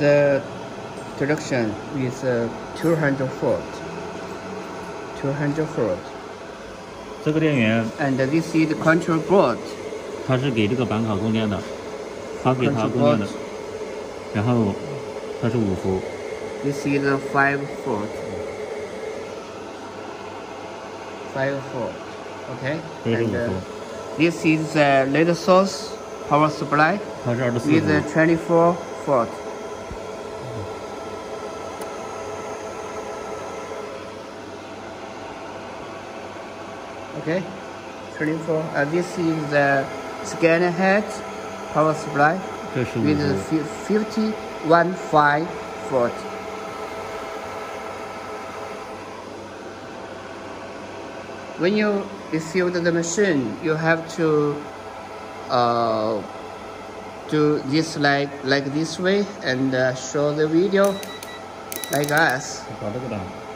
the connection with 200 volt. 200 volt. 这个电源 And this is the control board. 它是给这个板卡供电的，发给它供电的。然后它是5伏。 This is a 5 volt. 5 volt. Okay. 这是5 And 伏。 this is the lead source power supply 它是24 with 伏。 24 volt. Okay, 24. This is the scanner head power supply 这是 with 5伏。 51.5 volt. When you receive the machine, you have to do this like this way and show the video like us. 搞这个档。